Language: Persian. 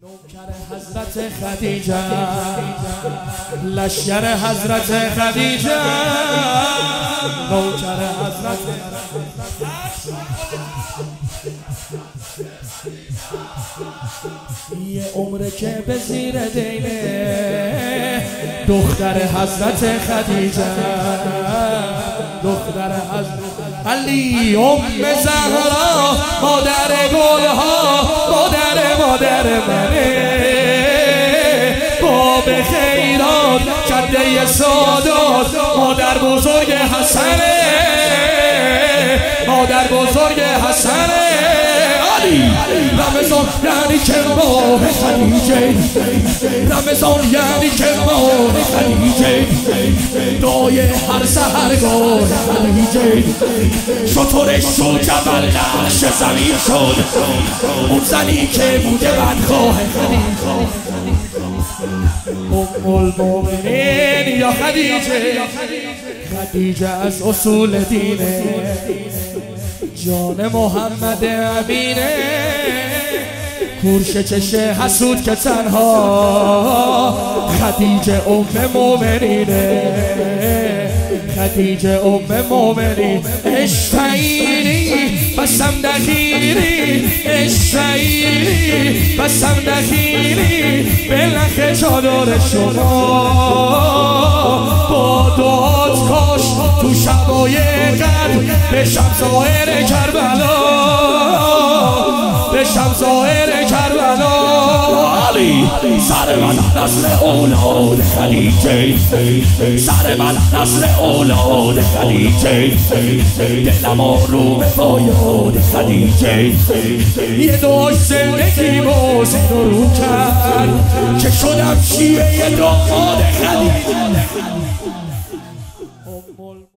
نوکر حضرت خدیجه، لشکر حضرت خدیجه، نوکر حضرت یه عمره که به زیر دینه دختر حضرت خدیجه، دختر حضرت علی زهرا، مادر گلها، مادر منه، باب خیرات، کده سادات، مادر بزرگ حسنه، مادر بزرگ حسنه. علی رمضان یعنی که ماه خدیجه، رمضان یعنی که ماه خدیجه، دعای هر سحرگاه خدیجه، شطورش شد جبل نقش زمین شد، اون زنی که بوده بدخواه خدیجه. ام المؤمنین یا خدیجه، خدیجه از اصول دینه، جان محمد امینه، کورش چشه حسود که تنها، خدیجه ام مومنینه، خدیجه ام مومنین. اشتعینی بسم دخیری، اشتعینی بسم دخیری، به لخ چادر شما با دعات کاش تو شبای قدر بشم ظاهر کربلا، بشم ظاهر کربلا. علی سر من نسل اولاد خدیجه، سر من نسل اولاد خدیجه، دلم آروم با یاد خدیجه. یه داشت زندگی باز رو کرد که شدم شیعه داماد خدیجه.